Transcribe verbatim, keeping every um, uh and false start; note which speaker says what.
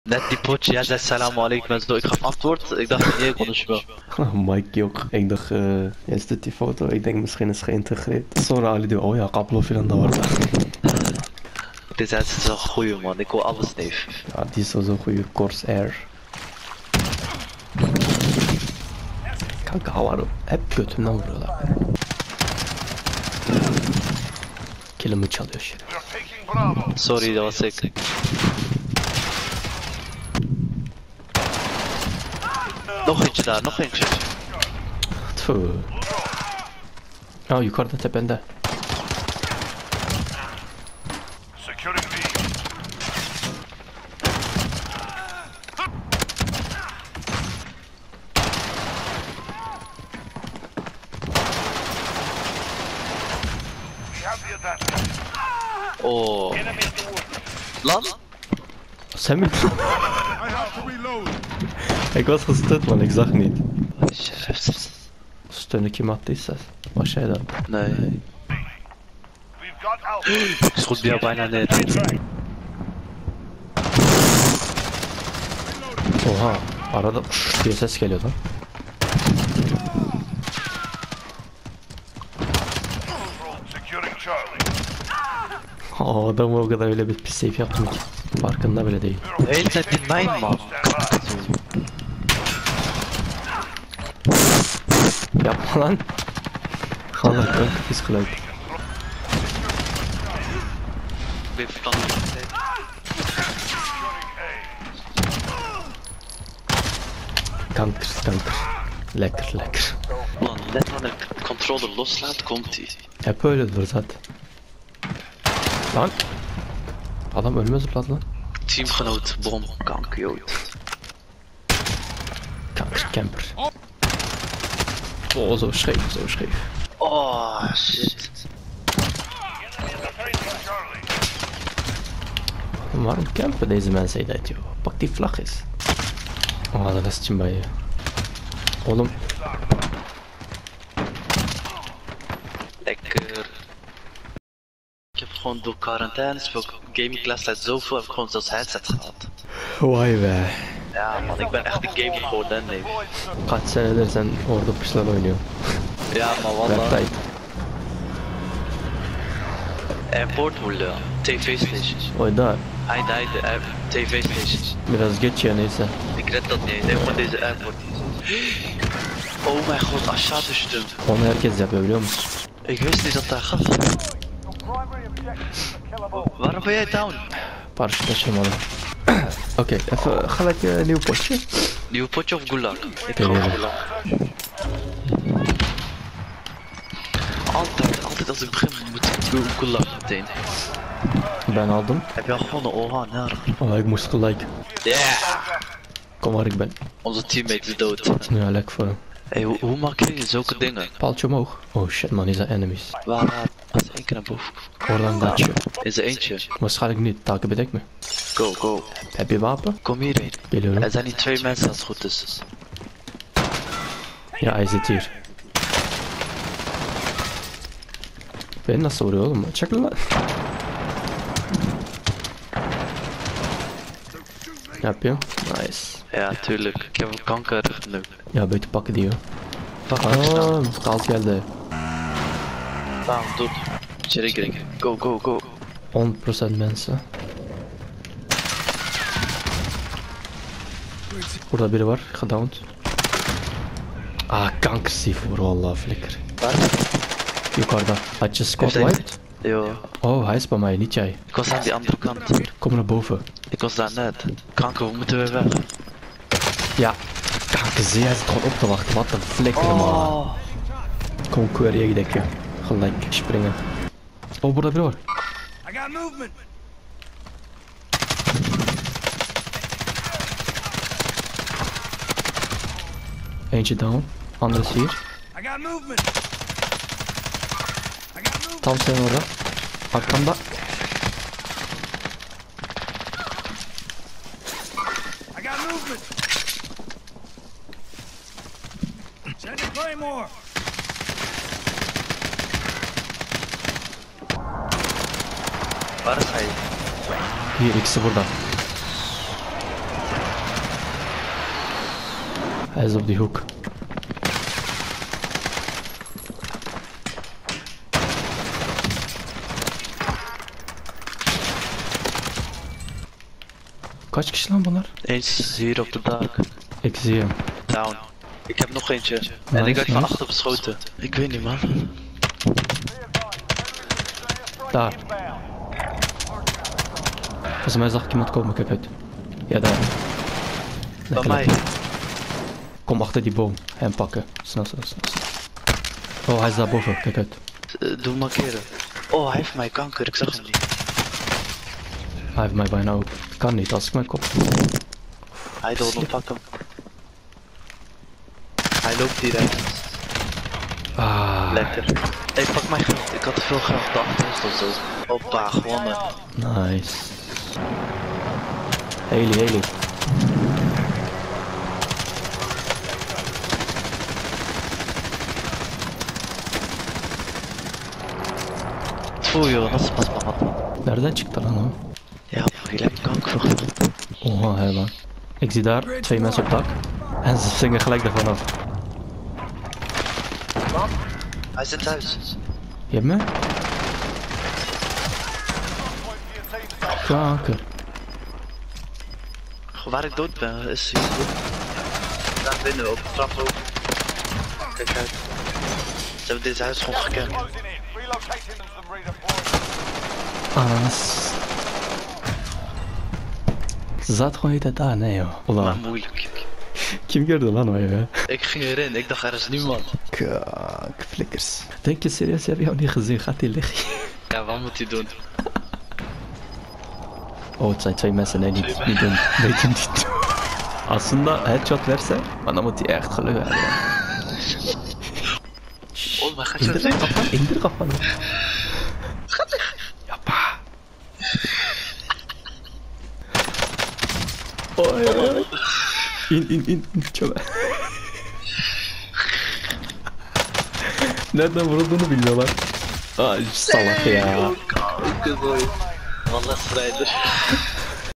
Speaker 1: Net die potje, jij zei salam alaikum en zo. Ik gaf antwoord, ik dacht nee, ik konuşma.
Speaker 2: Mike yok. Ik dacht, uh, jij stuurt die foto. Ik denk misschien is geïntegreerd. Sonra Ali diyor, oh ja, kaplo filan da var da.
Speaker 1: Dit is een goeie man, ik wil alles neef.
Speaker 2: Ja, die is sowieso goede Corsair. Kanka hava hep götümden vuruyorlar beni. Killimi çalıyor şerif.
Speaker 1: Sorry, dat was ik. Nog eentje daar, nog eentje.
Speaker 2: Tüh. Ya yukarıda tepende.
Speaker 1: Oh. Lan?
Speaker 2: Sen mi? Ik was gestut man, ik zag niet.
Speaker 1: Şerefsiz.
Speaker 2: Stun'u kim attıysa o şeyden.
Speaker 1: Nee. Ik schot bij jou bijna net.
Speaker 2: Oha, arada şşş diye ses geliyor lan. Aa, adamı o kadar öyle bir pis safe yaptım ki farkında bile değil.
Speaker 1: Hele dinleyin man.
Speaker 2: Yapma lan. Allah kanka pis kılaydı.
Speaker 1: Ben falan
Speaker 2: Kanker, kanker. Lekker, lekker.
Speaker 1: Lan net wanneer ik de controller loslaat, komt hij.
Speaker 2: Hep öyledir zaten. Lan. Adam ölmez zıpladı lan.
Speaker 1: Teamgenoot, bom, kanker, jood.
Speaker 2: Kanker, camper. Oh, zo scheef, zo scheef.
Speaker 1: Oh, shit.
Speaker 2: Waarom campen deze mensen dat joh? Pak die vlag eens. Oh, dat is het bij je. Oğlum.
Speaker 1: Lekker. Ik heb gewoon door quarantaine, speel gaming class uit zoveel, heb ik gewoon zelfs headset gehad.
Speaker 2: Vay be.
Speaker 1: Ja man, ik ben echt een gamer geworden, nee.
Speaker 2: Kaç senedir sen orada pışlar oynuyor.
Speaker 1: Ja man,
Speaker 2: Ver
Speaker 1: wallah.
Speaker 2: tijd.
Speaker 1: Airport Mulder, T V station.
Speaker 2: Oyda
Speaker 1: Haydi haydi, air- T V station.
Speaker 2: biraz geç ya neyse.
Speaker 1: Ik red dat niet, neem gewoon deze airport. Oh mijn god, aşağı düştüm.
Speaker 2: Onu herkes yapıyor biliyor musun?
Speaker 1: Ik wist niet dat daar gat. Waarom ben jij down?
Speaker 2: Paraşüt taşımalı. Oké, even gelijk een uh, nieuw potje.
Speaker 1: Nieuw potje of gulag? Ik
Speaker 2: Weet
Speaker 1: ga
Speaker 2: niet.
Speaker 1: gulag. Altijd, altijd als ik begin moet ik gu- gulag meteen.
Speaker 2: Ben aldım.
Speaker 1: Heb je al gewonnen? Oha, nou.
Speaker 2: Oh, ik moest gelijk.
Speaker 1: Yeah!
Speaker 2: Kom waar ik ben.
Speaker 1: Onze teammate is dood.
Speaker 2: Ja, lekker voor hem.
Speaker 1: Hey, hoe, hoe markeer je zulke dingen?
Speaker 2: Paaltje omhoog. Oh shit man, is dat enemies.
Speaker 1: Waar, waar? Als één keer naar boven.
Speaker 2: Oradan kaçıyor.
Speaker 1: Is er eentje?
Speaker 2: Waarschijnlijk niet. Takip edek mi?
Speaker 1: Go, go.
Speaker 2: Heb je wapen?
Speaker 1: Kom hierheen.
Speaker 2: Geliyorum.
Speaker 1: Er zijn hier twee mensen als het goed is.
Speaker 2: Ya hij zit hier. Beni nasıl vuruyor oğlum? Çek lan. Ne yapıyor? Nice.
Speaker 1: Ja, tuurlijk. Ik heb een kanker nu.
Speaker 2: Ya beter pakken die hoor.
Speaker 1: Pak hem snel.
Speaker 2: Aa, kalt geldi.
Speaker 1: Tamam, dur. İçeri girin. Go, go, go.
Speaker 2: on procent mensen. Burada biri var. Gedowned. Ah, kankersief voor vallahi flikker.
Speaker 1: Waar?
Speaker 2: Yukarıda. Had je Scott
Speaker 1: Heeft hij-
Speaker 2: White?
Speaker 1: Yo,
Speaker 2: Oh, hij is bij mij, niet jij.
Speaker 1: ik was aan die andere kant.
Speaker 2: Kom naar boven.
Speaker 1: Ik was daar net. Kanker, we moeten weer weg.
Speaker 2: Ja. Kankerzee, hij zit gewoon op te wachten. Wat een flikker man.
Speaker 1: Oh.
Speaker 2: Kom query dekken. Gelijk springen. Oh, burada biri var.
Speaker 3: I got movement.
Speaker 2: Eentje down. Andere is hier.
Speaker 3: I got movement. I got movement.
Speaker 2: Tam senin orada. Arkamda.
Speaker 3: I got movement. Send a claymore.
Speaker 1: Waar is hij?
Speaker 2: Hier, ikisi burada. Hij is op die hoek. Kaç kişi lan bunlar?
Speaker 1: Eens is hier op de dak.
Speaker 2: Ik zie hem.
Speaker 1: Down. Ik heb nog eentje. En
Speaker 2: Nice,
Speaker 1: ik werd van
Speaker 2: nice.
Speaker 1: achter beschoten. Ik weet niet, man.
Speaker 2: Daar. Volgens mij zag ik iemand komen, kijk uit. Ja, daar.
Speaker 1: Bij
Speaker 2: Lekker,
Speaker 1: mij.
Speaker 2: lekker. Kom achter die boom. Hem pakken. Snel, snel, snel, snel. Oh, hij is daar boven, kijk uit.
Speaker 1: Uh, doe markeren. Oh, hij heeft mij kanker. Ik zag hem niet.
Speaker 2: Hij heeft mij bijna ook. Kan niet als ik mijn kop.
Speaker 1: Hij doet hem, pak hem. Hij loopt direct.
Speaker 2: Ah,
Speaker 1: Lekker. Hey, pak mijn geld. Ik had te veel geld. De achterhoofd of zo. Hoppa, gewonnen.
Speaker 2: nice. Haley, Haley.
Speaker 1: Voel joh, dat is pas maar wat.
Speaker 2: Nereden çıktı lan o?
Speaker 1: Ja, bro, je lijkt kanker voor geld.
Speaker 2: Oha, hé man. Ik zie daar twee mensen op dak. En ze zingen gelijk ervan af.
Speaker 1: Hij zit thuis.
Speaker 2: Je hebt me? Kanker.
Speaker 1: Waar ik dood ben, is hij goed. Daar binnen, op de trap ook. Kijk uit. Ze hebben dit huis gewoon gekend.
Speaker 2: Ananas. Ze zat gewoon niet daar, nee joh.
Speaker 1: Maar
Speaker 2: Ola.
Speaker 1: moeilijk.
Speaker 2: Kim gördü lan o evi?
Speaker 1: Ik ging erin, ik dacht er is niemand.
Speaker 2: Kak, flikkers. Denk je serieus, je hebt jou niet gezien, gaat die liggen?
Speaker 1: Ja, wat moet hij doen?
Speaker 2: Oh, het zijn twee mensen, nee, niet, niet doen. Weet je niet doen. Aslında headshot verse, maar dan moet hij echt geluk hebben.
Speaker 1: Oh, maar gaat je
Speaker 2: İndir
Speaker 1: dat
Speaker 2: lan kafanı, indir kafanı. Yapma. Oy oy oy. İn in in in çöme. Nereden vurulduğunu bilmiyorlar. Ay salak ya.
Speaker 1: Good boy. Wallah strijder.